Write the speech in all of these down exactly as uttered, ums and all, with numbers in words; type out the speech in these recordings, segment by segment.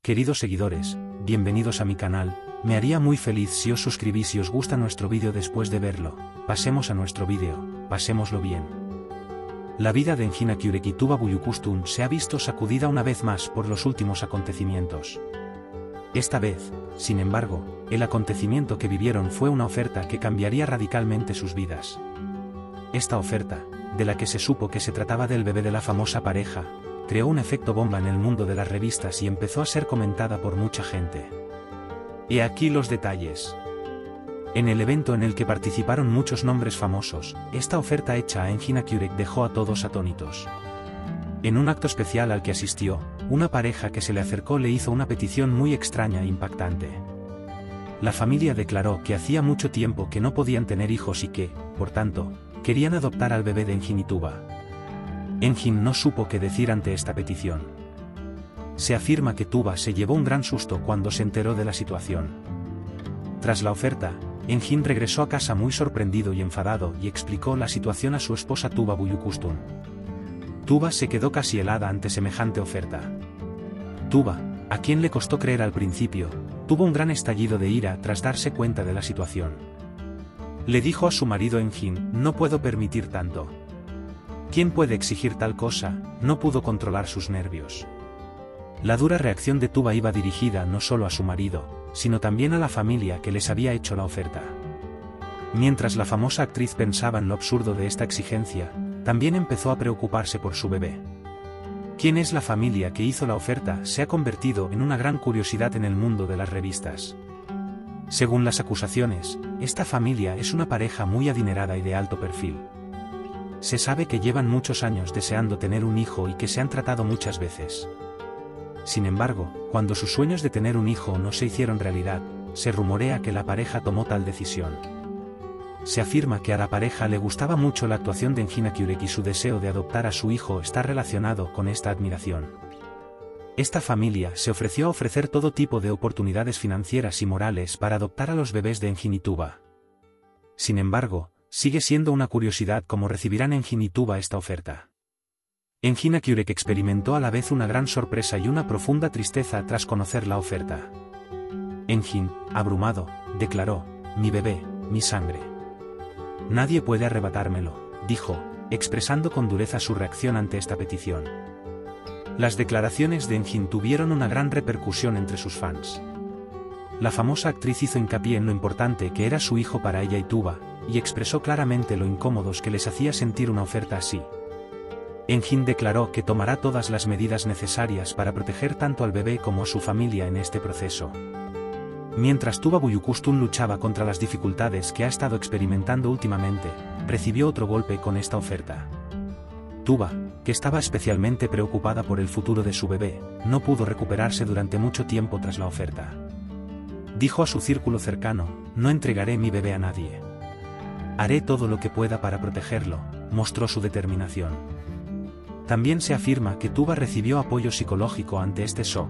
Queridos seguidores, bienvenidos a mi canal, me haría muy feliz si os suscribís si os gusta nuestro vídeo después de verlo. Pasemos a nuestro vídeo, pasémoslo bien. La vida de Engin Akyurek y Tuba Büyüküstün se ha visto sacudida una vez más por los últimos acontecimientos. Esta vez, sin embargo, el acontecimiento que vivieron fue una oferta que cambiaría radicalmente sus vidas. Esta oferta, de la que se supo que se trataba del bebé de la famosa pareja, creó un efecto bomba en el mundo de las revistas y empezó a ser comentada por mucha gente. He aquí los detalles. En el evento en el que participaron muchos nombres famosos, esta oferta hecha a Engin Akyurek dejó a todos atónitos. En un acto especial al que asistió, una pareja que se le acercó le hizo una petición muy extraña e impactante. La familia declaró que hacía mucho tiempo que no podían tener hijos y que, por tanto, querían adoptar al bebé de Engin y Tuba. Engin no supo qué decir ante esta petición. Se afirma que Tuba se llevó un gran susto cuando se enteró de la situación. Tras la oferta, Engin regresó a casa muy sorprendido y enfadado y explicó la situación a su esposa Tuba Büyüküstün. Tuba se quedó casi helada ante semejante oferta. Tuba, a quien le costó creer al principio, tuvo un gran estallido de ira tras darse cuenta de la situación. Le dijo a su marido Engin: "No puedo permitir tanto. ¿Quién puede exigir tal cosa?". No pudo controlar sus nervios. La dura reacción de Tuba iba dirigida no solo a su marido, sino también a la familia que les había hecho la oferta. Mientras la famosa actriz pensaba en lo absurdo de esta exigencia, también empezó a preocuparse por su bebé. ¿Quién es la familia que hizo la oferta? Se ha convertido en una gran curiosidad en el mundo de las revistas. Según las acusaciones, esta familia es una pareja muy adinerada y de alto perfil. Se sabe que llevan muchos años deseando tener un hijo y que se han tratado muchas veces. Sin embargo, cuando sus sueños de tener un hijo no se hicieron realidad, se rumorea que la pareja tomó tal decisión. Se afirma que a la pareja le gustaba mucho la actuación de Engin Akyurek y su deseo de adoptar a su hijo está relacionado con esta admiración. Esta familia se ofreció a ofrecer todo tipo de oportunidades financieras y morales para adoptar a los bebés de Engin y Tuba. Sin embargo, sigue siendo una curiosidad cómo recibirán Engin y Tuba esta oferta. Engin Akyurek experimentó a la vez una gran sorpresa y una profunda tristeza tras conocer la oferta. Engin, abrumado, declaró: "Mi bebé, mi sangre. Nadie puede arrebatármelo", dijo, expresando con dureza su reacción ante esta petición. Las declaraciones de Engin tuvieron una gran repercusión entre sus fans. La famosa actriz hizo hincapié en lo importante que era su hijo para ella y Tuba, y expresó claramente lo incómodos que les hacía sentir una oferta así. Engin declaró que tomará todas las medidas necesarias para proteger tanto al bebé como a su familia en este proceso. Mientras Tuba Büyüküstün luchaba contra las dificultades que ha estado experimentando últimamente, recibió otro golpe con esta oferta. Tuba, que estaba especialmente preocupada por el futuro de su bebé, no pudo recuperarse durante mucho tiempo tras la oferta. Dijo a su círculo cercano: "No entregaré mi bebé a nadie. Haré todo lo que pueda para protegerlo", mostró su determinación. También se afirma que Tuba recibió apoyo psicológico ante este shock.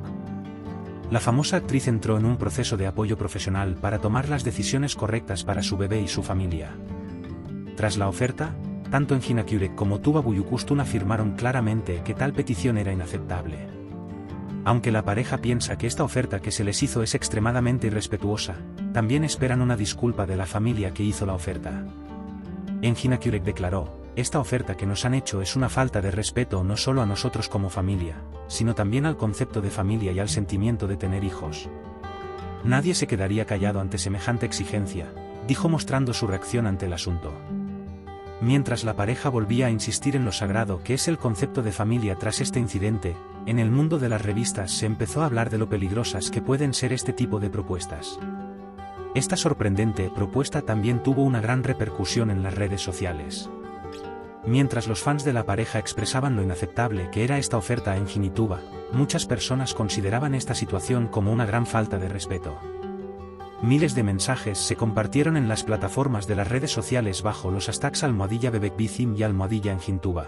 La famosa actriz entró en un proceso de apoyo profesional para tomar las decisiones correctas para su bebé y su familia. Tras la oferta, tanto Engin Akyurek como Tuba Büyüküstün afirmaron claramente que tal petición era inaceptable. Aunque la pareja piensa que esta oferta que se les hizo es extremadamente irrespetuosa, también esperan una disculpa de la familia que hizo la oferta. Engin Akyurek declaró: "Esta oferta que nos han hecho es una falta de respeto no solo a nosotros como familia, sino también al concepto de familia y al sentimiento de tener hijos. Nadie se quedaría callado ante semejante exigencia", dijo mostrando su reacción ante el asunto. Mientras la pareja volvía a insistir en lo sagrado que es el concepto de familia tras este incidente, en el mundo de las revistas se empezó a hablar de lo peligrosas que pueden ser este tipo de propuestas. Esta sorprendente propuesta también tuvo una gran repercusión en las redes sociales. Mientras los fans de la pareja expresaban lo inaceptable que era esta oferta a Engin y Tuba, muchas personas consideraban esta situación como una gran falta de respeto. Miles de mensajes se compartieron en las plataformas de las redes sociales bajo los hashtags almohadilla bebek bizim y almohadilla Engin Tuba.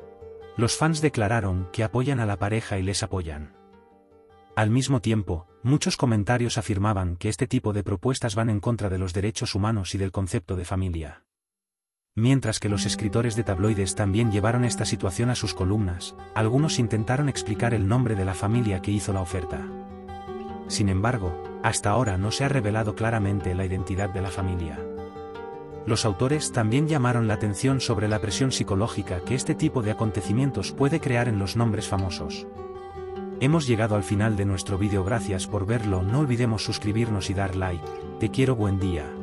Los fans declararon que apoyan a la pareja y les apoyan. Al mismo tiempo, muchos comentarios afirmaban que este tipo de propuestas van en contra de los derechos humanos y del concepto de familia. Mientras que los escritores de tabloides también llevaron esta situación a sus columnas, algunos intentaron explicar el nombre de la familia que hizo la oferta. Sin embargo, hasta ahora no se ha revelado claramente la identidad de la familia. Los autores también llamaron la atención sobre la presión psicológica que este tipo de acontecimientos puede crear en los nombres famosos. Hemos llegado al final de nuestro vídeo, gracias por verlo, no olvidemos suscribirnos y dar like. Te quiero, buen día.